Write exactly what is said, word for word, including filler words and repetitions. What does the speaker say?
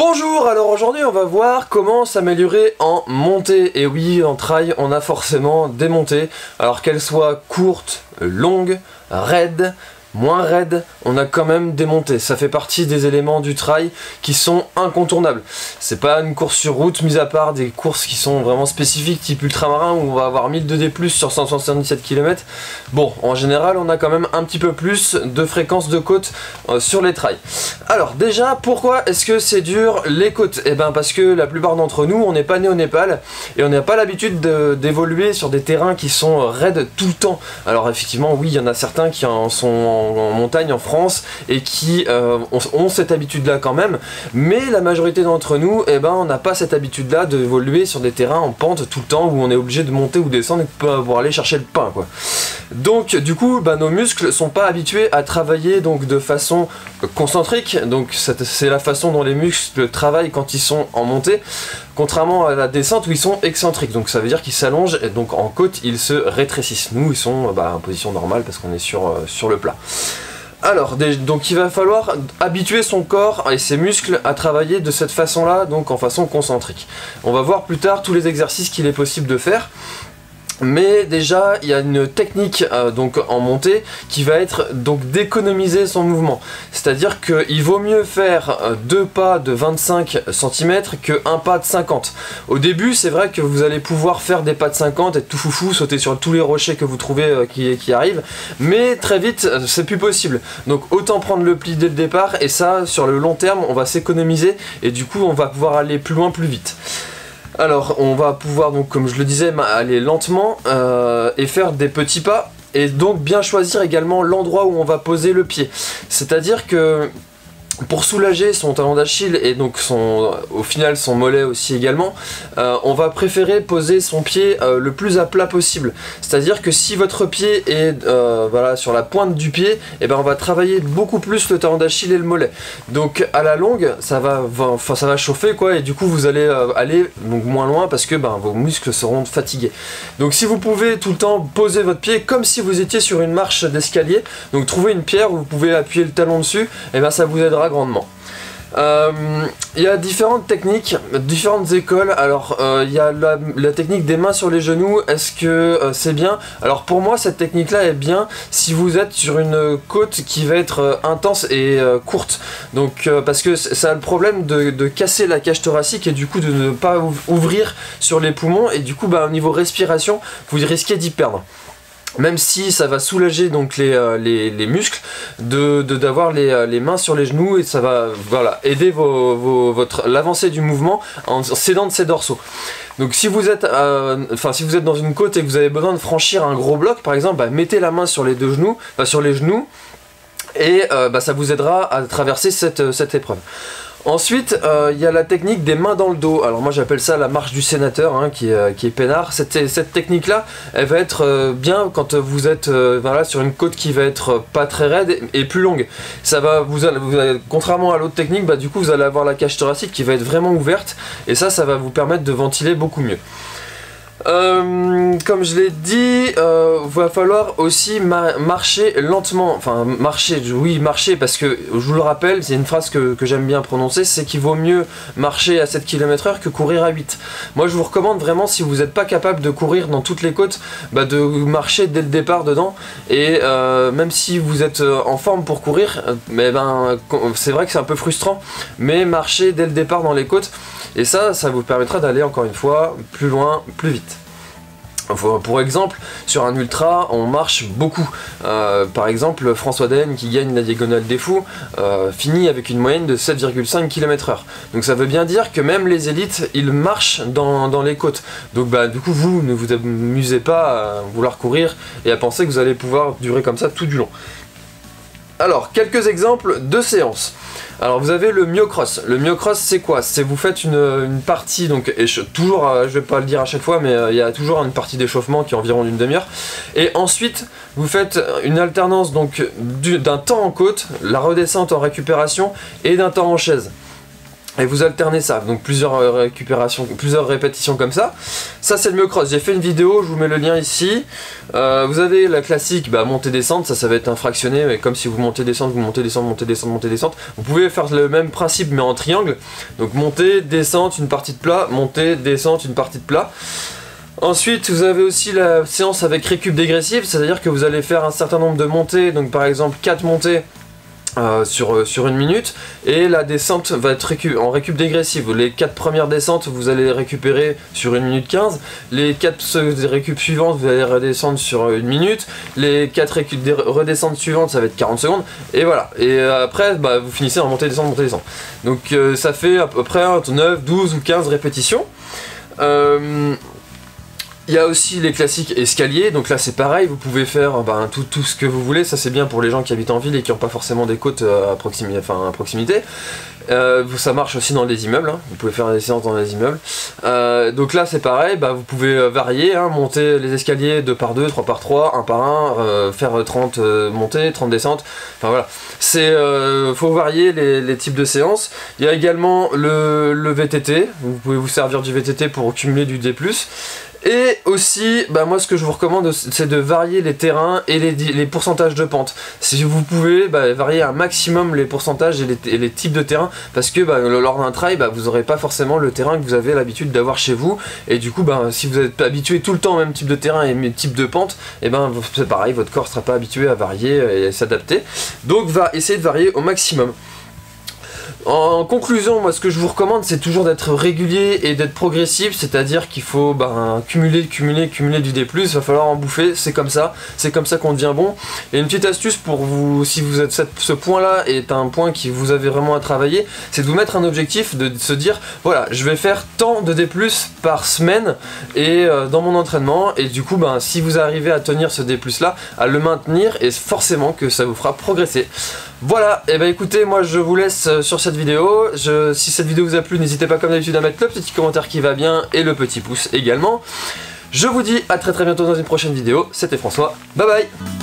Bonjour, alors aujourd'hui on va voir comment s'améliorer en montée. Et oui, en trail on a forcément des montées, alors qu'elles soient courtes, longues, raides, moins raides, on a quand même des montées. Ça fait partie des éléments du trail qui sont incontournables. C'est pas une course sur route, mis à part des courses qui sont vraiment spécifiques, type ultramarin, où on va avoir mille deux D plus sur cent soixante-dix-sept kilomètres. Bon, en général, on a quand même un petit peu plus de fréquence de côte euh, sur les trails. Alors déjà, pourquoi est-ce que c'est dur les côtes? Eh ben parce que la plupart d'entre nous, on n'est pas né au Népal, et on n'a pas l'habitude d'évoluer sur des terrains qui sont raides tout le temps. Alors effectivement, oui, il y en a certains qui en sont en en montagne en France et qui euh, ont, ont cette habitude là quand même, mais la majorité d'entre nous, eh ben, on n'a pas cette habitude là d'évoluer sur des terrains en pente tout le temps où on est obligé de monter ou descendre pour aller chercher le pain, quoi. Donc du coup bah, nos muscles sont pas habitués à travailler donc de façon concentrique, donc c'est la façon dont les muscles travaillent quand ils sont en montée, contrairement à la descente où ils sont excentriques, donc ça veut dire qu'ils s'allongent et donc en côte ils se rétrécissent. Nous ils sont bah, en position normale parce qu'on est sur, euh, sur le plat. Alors, donc il va falloir habituer son corps et ses muscles à travailler de cette façon-là, donc en façon concentrique. On va voir plus tard tous les exercices qu'il est possible de faire. Mais déjà, il y a une technique euh, donc en montée qui va être donc d'économiser son mouvement. C'est-à-dire qu'il vaut mieux faire euh, deux pas de vingt-cinq centimètres que un pas de cinquante. Au début, c'est vrai que vous allez pouvoir faire des pas de cinquante, être tout foufou, sauter sur tous les rochers que vous trouvez euh, qui, qui arrivent, mais très vite, euh, c'est plus possible. Donc autant prendre le pli dès le départ, et ça, sur le long terme, on va s'économiser, et du coup, on va pouvoir aller plus loin, plus vite. Alors on va pouvoir donc comme je le disais aller lentement euh, et faire des petits pas, et donc bien choisir également l'endroit où on va poser le pied. C'est à dire que pour soulager son talon d'Achille et donc son, au final son mollet aussi également, euh, on va préférer poser son pied euh, le plus à plat possible. C'est-à-dire que si votre pied est euh, voilà, sur la pointe du pied, et ben on va travailler beaucoup plus le talon d'Achille et le mollet. Donc à la longue, ça va, enfin, ça va chauffer quoi, et du coup vous allez euh, aller donc, moins loin parce que ben, vos muscles seront fatigués. Donc si vous pouvez tout le temps poser votre pied comme si vous étiez sur une marche d'escalier, donc trouvez une pierre où vous pouvez appuyer le talon dessus, et ben ça vous aidera grandement. Euh, il y a différentes techniques, différentes écoles. Alors il euh, y a la, la technique des mains sur les genoux. Est-ce que euh, c'est bien? Alors pour moi cette technique là est bien si vous êtes sur une côte qui va être euh, intense et euh, courte. Donc euh, parce que ça a le problème de, de casser la cage thoracique et du coup de ne pas ouvrir sur les poumons, et du coup bah, au niveau respiration vous risquez d'y perdre. Même si ça va soulager donc les, euh, les, les muscles, de d'avoir les, euh, les mains sur les genoux, et ça va voilà, aider vos, vos, votre l'avancée du mouvement en s'aidant de ses dorsaux. Donc si vous êtes euh, enfin si vous êtes dans une côte et que vous avez besoin de franchir un gros bloc par exemple, bah, mettez la main sur les deux genoux, enfin sur les genoux, et euh, bah, ça vous aidera à traverser cette, cette épreuve. Ensuite, il euh, y a la technique des mains dans le dos. Alors moi j'appelle ça la marche du sénateur, hein, qui, euh, qui est peinard. Cette, cette technique-là, elle va être euh, bien quand vous êtes euh, voilà, sur une côte qui va être pas très raide et, et plus longue. Ça va, vous allez, vous allez, contrairement à l'autre technique, bah, du coup vous allez avoir la cage thoracique qui va être vraiment ouverte, et ça, ça va vous permettre de ventiler beaucoup mieux. Euh, comme je l'ai dit, euh, va falloir aussi ma marcher lentement, enfin marcher, oui marcher, parce que je vous le rappelle, c'est une phrase que, que j'aime bien prononcer, c'est qu'il vaut mieux marcher à sept kilomètres heure que courir à huit. Moi je vous recommande vraiment, si vous n'êtes pas capable de courir dans toutes les côtes, bah, de marcher dès le départ dedans, et euh, même si vous êtes en forme pour courir, mais ben, c'est vrai que c'est un peu frustrant, mais marcher dès le départ dans les côtes, et ça, ça vous permettra d'aller encore une fois plus loin, plus vite. Pour exemple, sur un ultra, on marche beaucoup. Euh, par exemple, François Daen, qui gagne la Diagonale des Fous, euh, finit avec une moyenne de sept virgule cinq kilomètres heure. Donc ça veut bien dire que même les élites, ils marchent dans, dans les côtes. Donc bah, du coup, vous ne vous amusez pas à vouloir courir et à penser que vous allez pouvoir durer comme ça tout du long. Alors, quelques exemples de séances. Alors vous avez le myocross. Le myocross, c'est quoi? C'est vous faites une, une partie, donc et je, toujours, euh, je vais pas le dire à chaque fois, mais euh, il y a toujours une partie d'échauffement qui est environ d'une demi-heure. Et ensuite, vous faites une alternance donc d'un temps en côte, la redescente en récupération, et d'un temps en chaise. et vous alternez ça, donc plusieurs récupérations, plusieurs répétitions comme ça. Ça c'est le myocross, j'ai fait une vidéo, je vous mets le lien ici. Euh, vous avez la classique, bah, montée-descente, ça ça va être un fractionné, mais comme si vous montez, descente, vous montez, descente, montez, descente, montez, descente. Vous pouvez faire le même principe mais en triangle, donc montée, descente, une partie de plat, montée, descente, une partie de plat. Ensuite, vous avez aussi la séance avec récup dégressive, c'est-à-dire que vous allez faire un certain nombre de montées, donc par exemple quatre montées Euh, sur, euh, sur une minute, et la descente va être récu en récup dégressive. Les quatre premières descentes vous allez les récupérer sur une minute quinze, les quatre récup suivantes vous allez redescendre sur une minute, les quatre récup redescentes suivantes ça va être quarante secondes, et voilà, et euh, après bah, vous finissez en montée descente montée descente. Donc euh, ça fait à peu près neuf, douze ou quinze répétitions. euh, Il y a aussi les classiques escaliers, donc là c'est pareil, vous pouvez faire ben, tout, tout ce que vous voulez, ça c'est bien pour les gens qui habitent en ville et qui n'ont pas forcément des côtes à proximité. Enfin, à proximité. Euh, ça marche aussi dans les immeubles, hein. Vous pouvez faire des séances dans les immeubles. Euh, donc là c'est pareil, bah, vous pouvez varier, hein, monter les escaliers deux par deux, trois par trois, un par un, euh, faire trente euh, montées, trente descentes, enfin voilà. C'est, euh, faut varier les, les types de séances. Il y a également le, le V T T, vous pouvez vous servir du V T T pour cumuler du D plus. Et aussi, bah moi ce que je vous recommande c'est de varier les terrains et les, les pourcentages de pente. Si vous pouvez bah, varier un maximum les pourcentages et les, et les types de terrain, parce que bah, lors d'un trail bah, vous n'aurez pas forcément le terrain que vous avez l'habitude d'avoir chez vous, et du coup bah, si vous êtes habitué tout le temps au même type de terrain et même type de pente, et ben c'est pareil, votre corps ne sera pas habitué à varier et à s'adapter. Donc va essayer de varier au maximum. En conclusion, moi ce que je vous recommande c'est toujours d'être régulier et d'être progressif, c'est-à-dire qu'il faut ben, cumuler, cumuler, cumuler du D plus, il va falloir en bouffer, c'est comme ça, c'est comme ça qu'on devient bon. Et une petite astuce pour vous, si vous êtes ce point-là est un point qui vous avez vraiment à travailler, c'est de vous mettre un objectif, de se dire voilà, je vais faire tant de D plus par semaine et euh, dans mon entraînement, et du coup ben, si vous arrivez à tenir ce D plus là, à le maintenir, et forcément que ça vous fera progresser. Voilà, et bah écoutez, moi je vous laisse sur cette vidéo. Je, si cette vidéo vous a plu, n'hésitez pas comme d'habitude à mettre le petit commentaire qui va bien et le petit pouce également. Je vous dis à très très bientôt dans une prochaine vidéo. C'était François, bye bye.